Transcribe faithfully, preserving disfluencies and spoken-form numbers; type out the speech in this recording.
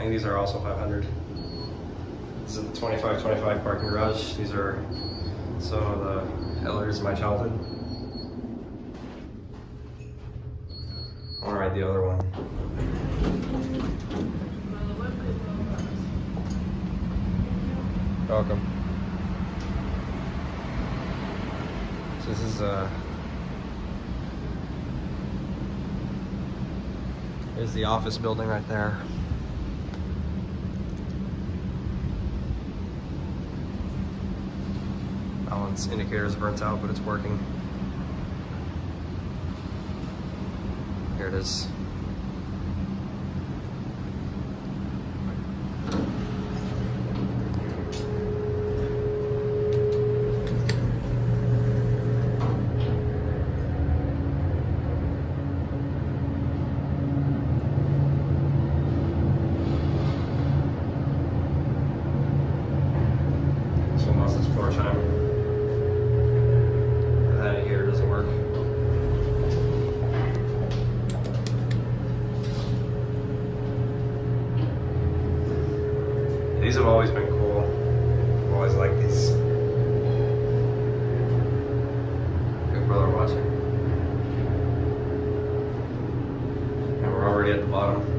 think these are also five hundred. This is the twenty-five twenty-five parking garage. These are some of the Hellers of my childhood. I want to ride the other one. Welcome. So this is uh there's the office building right there. That one's indicator's burnt out, but it's working. Here it is. This one lost its floor chime. That indicator doesn't work. These have always been cool. I've always liked these. Big brother watching. And we're already at the bottom.